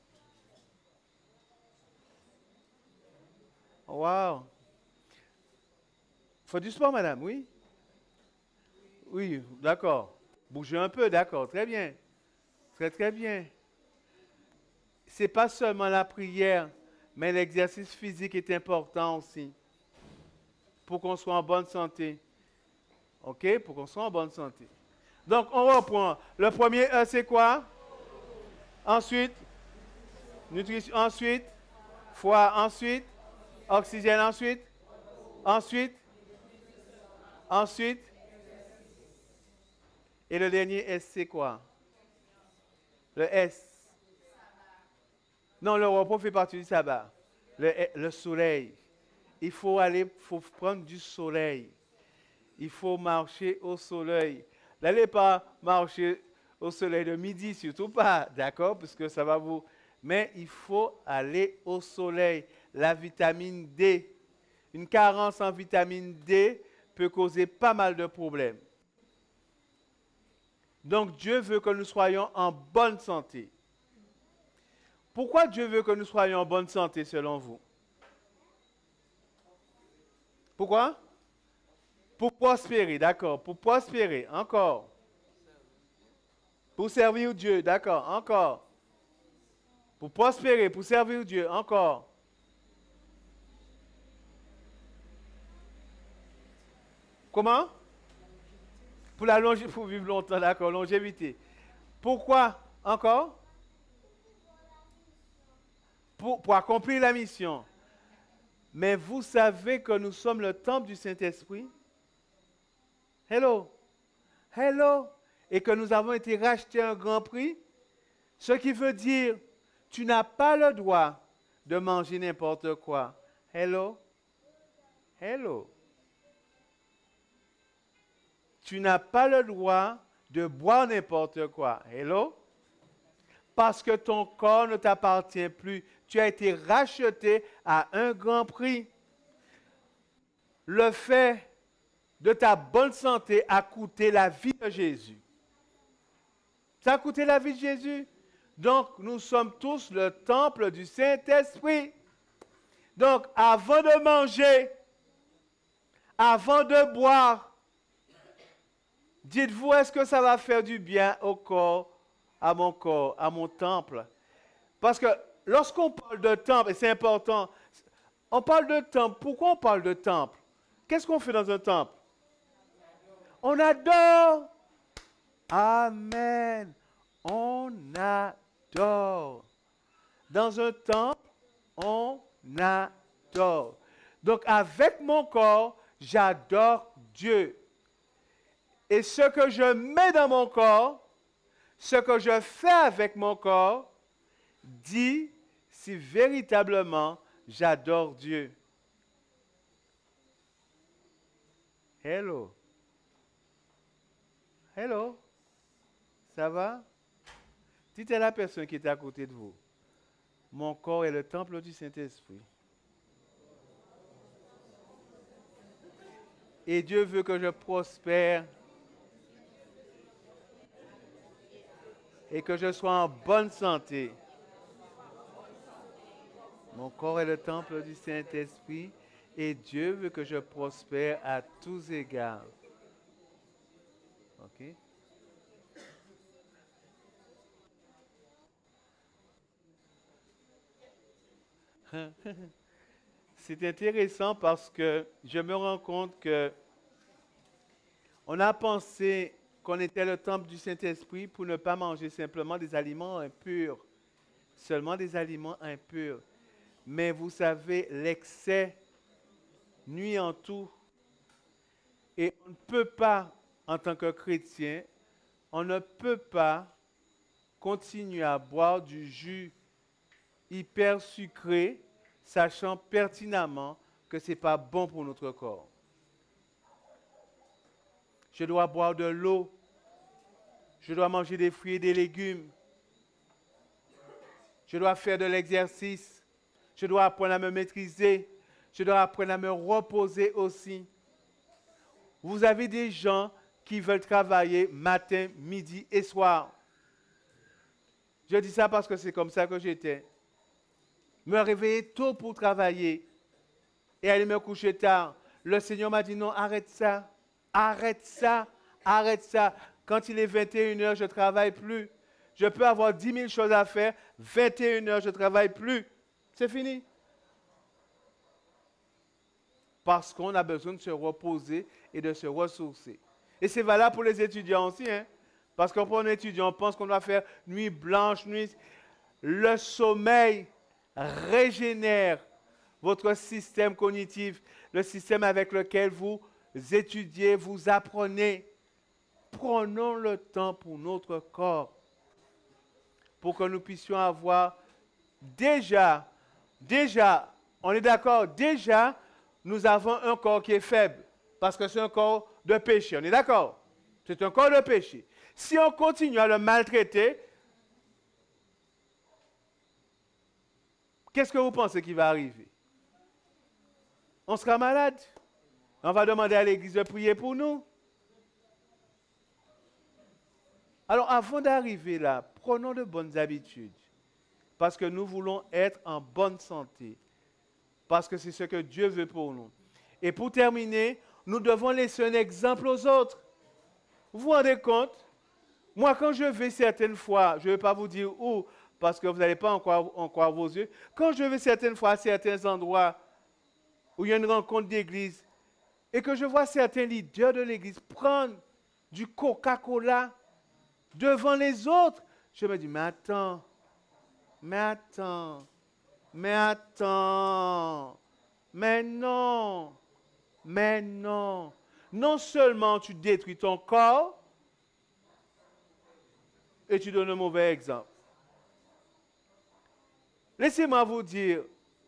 Wow. Faut du sport, madame, oui? Oui, d'accord. Bougez un peu, d'accord. Très bien. Très, très bien. Ce n'est pas seulement la prière, mais l'exercice physique est important aussi. Pour qu'on soit en bonne santé. OK? Pour qu'on soit en bonne santé. Donc, on reprend. Le premier E, c'est quoi? Ensuite, nutrition, ensuite, foie, ensuite, oxygène, ensuite, et le dernier S, c'est quoi? Le S. Non, le repos fait partie du sabbat. Le soleil. Il faut prendre du soleil. Il faut marcher au soleil. N'allez pas marcher au soleil de midi, surtout pas, d'accord? Parce que ça va vous... Mais il faut aller au soleil. La vitamine D. Une carence en vitamine D peut causer pas mal de problèmes. Donc Dieu veut que nous soyons en bonne santé. Pourquoi Dieu veut que nous soyons en bonne santé selon vous? Pourquoi? Pour prospérer, d'accord. Pour prospérer, encore. Pour servir Dieu, d'accord, encore. Pour prospérer, pour servir Dieu, encore. Comment? Pour vivre longtemps, d'accord, longévité. Pourquoi? Encore? Pour accomplir la mission. Mais vous savez que nous sommes le temple du Saint-Esprit? Hello? Hello? Et que nous avons été rachetés à un grand prix? Ce qui veut dire, tu n'as pas le droit de manger n'importe quoi. Hello? Hello? Tu n'as pas le droit de boire n'importe quoi. Hello? Parce que ton corps ne t'appartient plus. Tu as été racheté à un grand prix. Le fait de ta bonne santé a coûté la vie de Jésus. Ça a coûté la vie de Jésus. Donc, nous sommes tous le temple du Saint-Esprit. Donc, avant de manger, avant de boire, dites-vous, est-ce que ça va faire du bien au corps, à mon temple? Parce que lorsqu'on parle de temple, et c'est important, on parle de temple. Pourquoi on parle de temple? Qu'est-ce qu'on fait dans un temple? On adore. Amen. On adore. Dans un temple, on j'adore. Donc avec mon corps, j'adore Dieu. Et ce que je mets dans mon corps, ce que je fais avec mon corps, dit si véritablement j'adore Dieu. Hello. Hello. Ça va? Dites à la personne qui est à côté de vous. Mon corps est le temple du Saint-Esprit. Et Dieu veut que je prospère et que je sois en bonne santé. Mon corps est le temple du Saint-Esprit et Dieu veut que je prospère à tous égards. OK? C'est intéressant parce que je me rends compte que on a pensé qu'on était le temple du Saint-Esprit pour ne pas manger simplement des aliments impurs, seulement des aliments impurs. Mais vous savez, l'excès nuit en tout. Et on ne peut pas, en tant que chrétien, on ne peut pas continuer à boire du jus hyper sucré, sachant pertinemment que ce n'est pas bon pour notre corps. Je dois boire de l'eau. Je dois manger des fruits et des légumes. Je dois faire de l'exercice. Je dois apprendre à me maîtriser. Je dois apprendre à me reposer aussi. Vous avez des gens qui veulent travailler matin, midi et soir. Je dis ça parce que c'est comme ça que j'étais. Me réveiller tôt pour travailler et aller me coucher tard. Le Seigneur m'a dit non, arrête ça. Arrête ça, arrête ça. Quand il est 21h, je ne travaille plus. Je peux avoir 10 000 choses à faire. 21h, je ne travaille plus. C'est fini. Parce qu'on a besoin de se reposer et de se ressourcer. Et c'est valable pour les étudiants aussi. Hein? Parce que pour un étudiant, on pense qu'on doit faire nuit blanche, nuit. Le sommeil régénère votre système cognitif, le système avec lequel vous étudiez, vous apprenez. Prenons le temps pour notre corps, pour que nous puissions avoir déjà, on est d'accord, déjà, nous avons un corps qui est faible, parce que c'est un corps de péché, on est d'accord? C'est un corps de péché. Si on continue à le maltraiter, qu'est-ce que vous pensez qui va arriver? On sera malade. On va demander à l'église de prier pour nous. Alors, avant d'arriver là, prenons de bonnes habitudes. Parce que nous voulons être en bonne santé. Parce que c'est ce que Dieu veut pour nous. Et pour terminer, nous devons laisser un exemple aux autres. Vous vous rendez compte? Moi, quand je vais certaines fois, je ne vais pas vous dire où, parce que vous n'allez pas en croire vos yeux. Quand je vais certaines fois à certains endroits où il y a une rencontre d'église, et que je vois certains leaders de l'église prendre du Coca-Cola devant les autres, je me dis, mais attends, mais non. Non seulement tu détruis ton corps, et tu donnes un mauvais exemple. Laissez-moi vous dire,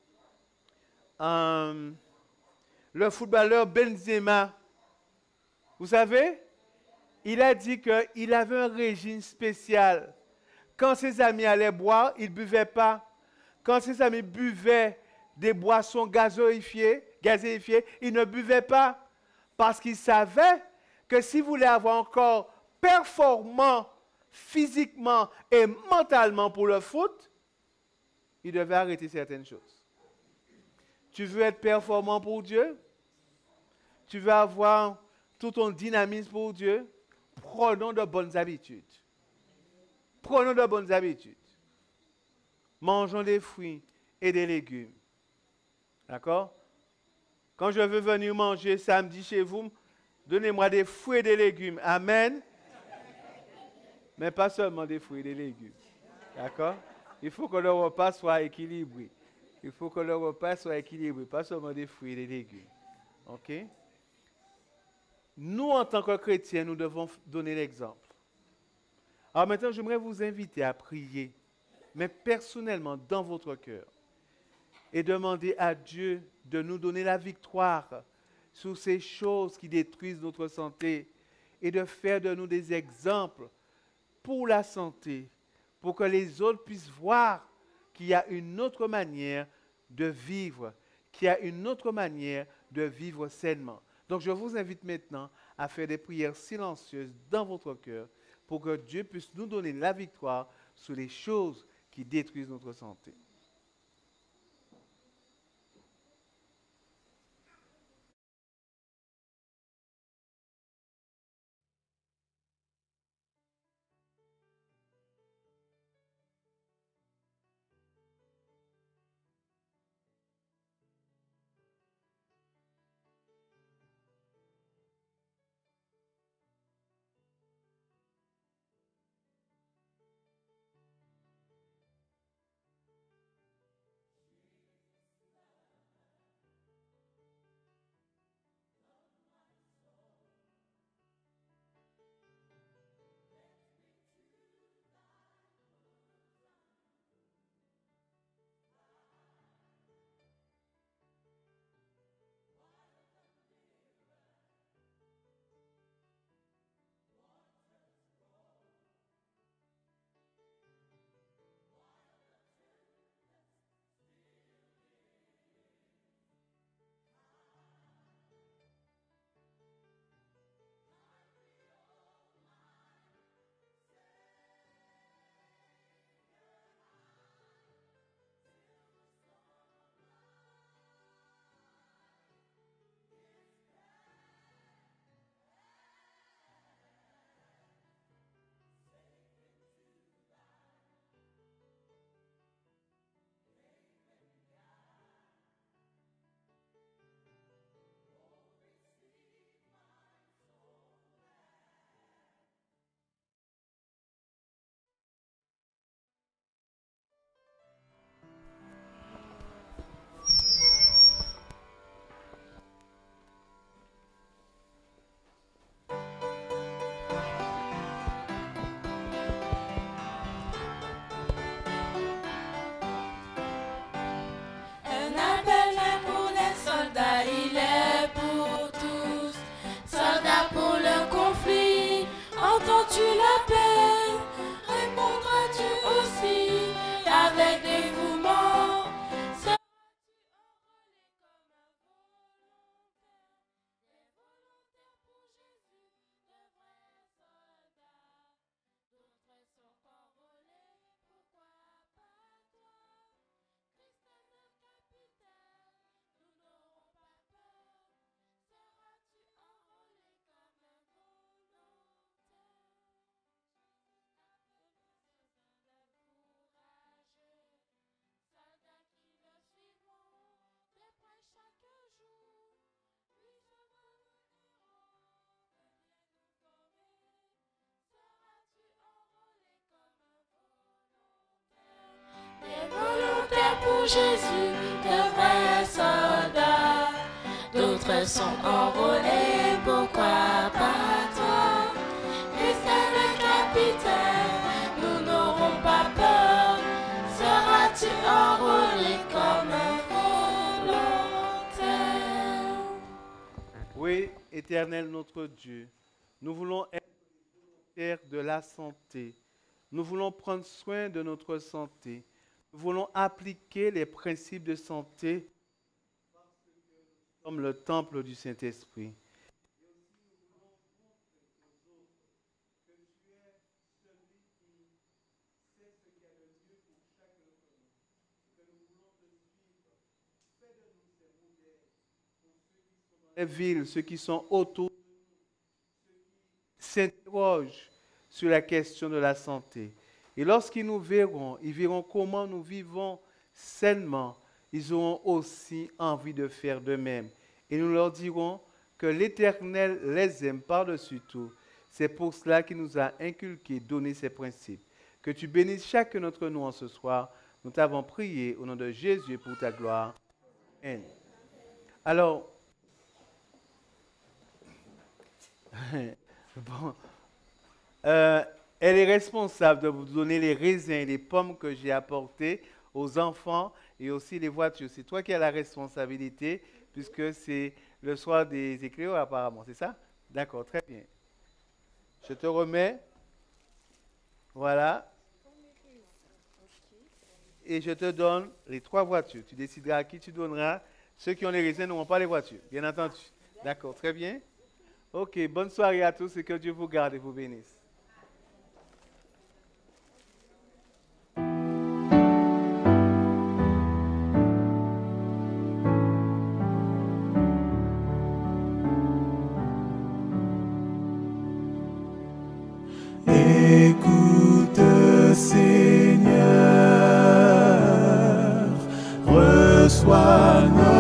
le footballeur Benzema, vous savez, il a dit qu'il avait un régime spécial. Quand ses amis allaient boire, il ne buvait pas. Quand ses amis buvaient des boissons gazéifiées, il ne buvait pas. Parce qu'il savait que s'il voulait avoir un corps performant physiquement et mentalement pour le foot, il devait arrêter certaines choses. Tu veux être performant pour Dieu? Tu veux avoir tout ton dynamisme pour Dieu? Prenons de bonnes habitudes. Prenons de bonnes habitudes. Mangeons des fruits et des légumes. D'accord? Quand je veux venir manger samedi chez vous, donnez-moi des fruits et des légumes. Amen. Mais pas seulement des fruits et des légumes. D'accord? Il faut que le repas soit équilibré. Il faut que le repas soit équilibré, pas seulement des fruits et des légumes. OK? Nous, en tant que chrétiens, nous devons donner l'exemple. Alors maintenant, j'aimerais vous inviter à prier, mais personnellement, dans votre cœur, et demander à Dieu de nous donner la victoire sur ces choses qui détruisent notre santé et de faire de nous des exemples pour la santé, pour que les autres puissent voir qu'il y a une autre manière de vivre, qu'il y a une autre manière de vivre sainement. Donc je vous invite maintenant à faire des prières silencieuses dans votre cœur pour que Dieu puisse nous donner la victoire sur les choses qui détruisent notre santé. Un appel est pour les soldats, il est pour tous. Soldats pour le conflit, entends-tu l'appel? Répondras-tu aussi avec dévouement? Seras-tu enrôlé comme un volontaire? Les volontaires pour Jésus, de vrais soldats. D'autres sont enrôlés, pourquoi pas toi? Christ est le capitaine, nous n'aurons pas peur. Seras-tu enrôlé comme un volontaire? Courageux, soldats qui le suivront de près chaque jour. Lui sera le héros, viens nous gommer. Seras-tu enrôlé comme un volontaire? Des volontaires pour Jésus, de vrais soldats. D'autres sont enrôlés, pourquoi pas toi? Christ est le capitaine, nous n'aurons pas peur. Seras-tu enrôlé comme un volontaire? Oui, Éternel notre Dieu, nous voulons être volontaires de la santé. Nous voulons prendre soin de notre santé. Nous voulons appliquer les principes de santé comme le temple du Saint-Esprit. Les villes, ceux qui sont autour, s'interrogent sur la question de la santé. Et lorsqu'ils nous verront, ils verront comment nous vivons sainement. Ils auront aussi envie de faire de même. Et nous leur dirons que l'Éternel les aime par-dessus tout. C'est pour cela qu'il nous a inculqué, donné ces principes. Que tu bénisses chacun d'entre nous en ce soir. Nous t'avons prié au nom de Jésus pour ta gloire. Amen. Alors, bon, elle est responsable de vous donner les raisins et les pommes que j'ai apportés aux enfants et aussi les voitures. C'est toi qui as la responsabilité puisque c'est le soir des éclairs apparemment, c'est ça? D'accord, très bien. Je te remets. Voilà. Et je te donne les 3 voitures. Tu décideras à qui tu donneras. Ceux qui ont les raisins n'auront pas les voitures, bien entendu. D'accord, très bien. Ok, bonne soirée à tous et que Dieu vous garde et vous bénisse. Écoute, Seigneur, reçois nos